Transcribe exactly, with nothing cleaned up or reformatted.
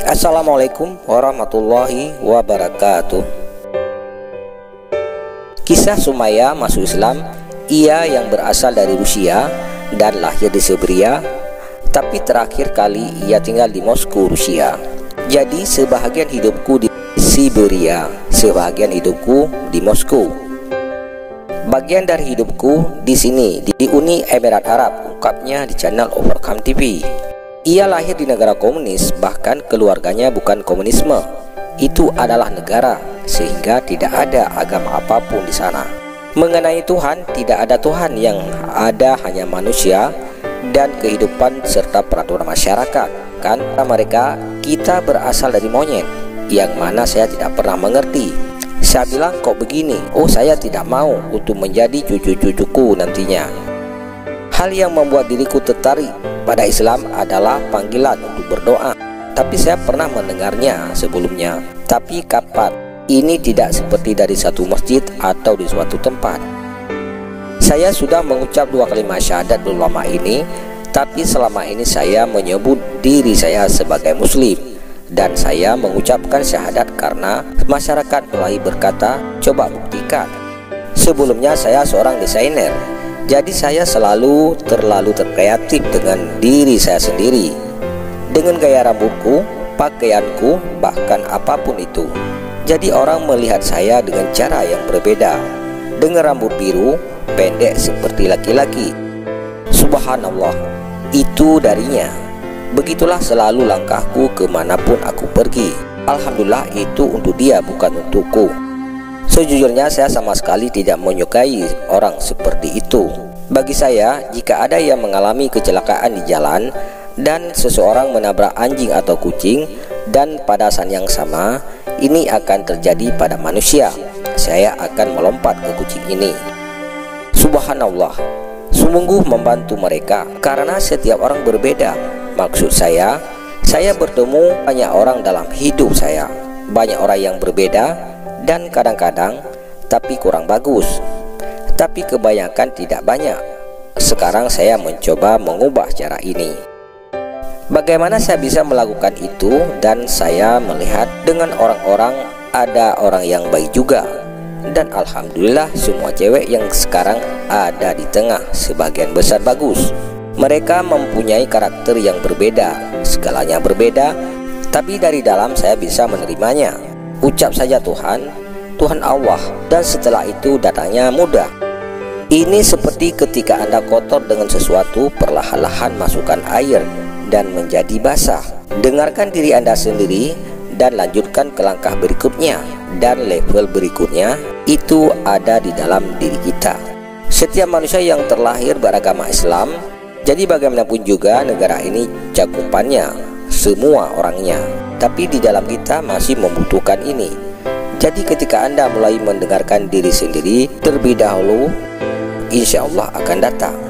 Assalamualaikum warahmatullahi wabarakatuh. Kisah Sumayyah masuk Islam. Ia yang berasal dari Rusia dan lahir di Siberia, tapi terakhir kali ia tinggal di Moskow, Rusia. Jadi sebahagian hidupku di Siberia, sebahagian hidupku di Moskow. Bagian dari hidupku di sini, di Uni Emirat Arab, ungkapnya di channel Overcome T V. Ia lahir di negara komunis, bahkan keluarganya bukan komunisme. Itu adalah negara, sehingga tidak ada agama apapun di sana. Mengenai Tuhan, tidak ada Tuhan, yang ada hanya manusia dan kehidupan serta peraturan masyarakat. Kan mereka, kita berasal dari monyet, yang mana saya tidak pernah mengerti. Saya bilang, kok begini? Oh, saya tidak mau untuk menjadi cucu-cucuku nantinya. Hal yang membuat diriku tertarik pada Islam adalah panggilan untuk berdoa. Tapi saya pernah mendengarnya sebelumnya. Tapi kapan? Ini tidak seperti dari satu masjid atau di suatu tempat. Saya sudah mengucap dua kalimat syahadat belum lama ini, tapi selama ini saya menyebut diri saya sebagai Muslim. Dan saya mengucapkan syahadat karena masyarakat mulai berkata, coba buktikan. Sebelumnya saya seorang desainer, jadi saya selalu terlalu terkreatif dengan diri saya sendiri, dengan gaya rambutku, pakaianku, bahkan apapun itu. Jadi orang melihat saya dengan cara yang berbeda, dengan rambut biru, pendek seperti laki-laki. Subhanallah, itu darinya. Begitulah selalu langkahku kemanapun aku pergi. Alhamdulillah, itu untuk dia, bukan untukku. Sejujurnya saya sama sekali tidak menyukai orang seperti itu. Bagi saya, jika ada yang mengalami kecelakaan di jalan dan seseorang menabrak anjing atau kucing, dan pada saat yang sama ini akan terjadi pada manusia, saya akan melompat ke kucing ini. Subhanallah, sungguh membantu mereka karena setiap orang berbeda. Maksud saya, saya bertemu banyak orang dalam hidup saya, banyak orang yang berbeda dan kadang-kadang tapi kurang bagus, tapi kebanyakan tidak banyak. Sekarang saya mencoba mengubah cara ini. Bagaimana saya bisa melakukan itu? Dan saya melihat dengan orang-orang, ada orang yang baik juga. Dan alhamdulillah semua cewek yang sekarang ada di tengah sebagian besar bagus. Mereka mempunyai karakter yang berbeda, segalanya berbeda, tapi dari dalam saya bisa menerimanya. Ucap saja Tuhan, Tuhan Allah, dan setelah itu datangnya mudah. Ini seperti ketika Anda kotor dengan sesuatu, perlahan-lahan masukkan air dan menjadi basah. Dengarkan diri Anda sendiri dan lanjutkan ke langkah berikutnya. Dan level berikutnya itu ada di dalam diri kita. Setiap manusia yang terlahir beragama Islam, jadi bagaimanapun juga negara ini cakupannya, semua orangnya. Tapi di dalam kita masih membutuhkan ini. Jadi ketika Anda mulai mendengarkan diri sendiri terlebih dahulu, insya Allah akan datang.